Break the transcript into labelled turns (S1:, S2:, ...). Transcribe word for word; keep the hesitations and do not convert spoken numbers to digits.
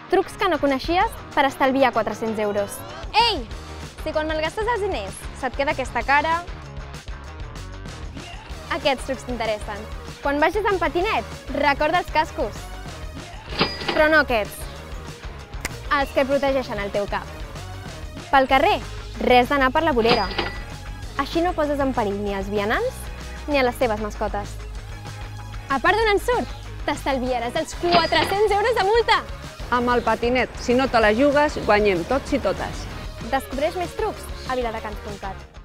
S1: Trucs que no coneixies per estalviar quatre-cents euros. Ei! Si quan malgastes els diners se't queda aquesta cara... Aquests trucs t'interessen. Quan vagis en patinet, recorda els cascos. Però no aquests. Els que protegeixen el teu cap. Pel carrer, res d'anar per la vorera. Així no poses en perill ni els vianants ni a les teves mascotes. A part d'un ensurt, t'estalviaràs els quatre-cents euros de multa!
S2: Amb el patinet, si no te la jugues, guanyem tots i totes.
S1: Descobreix més trucs a viladecans punt cat.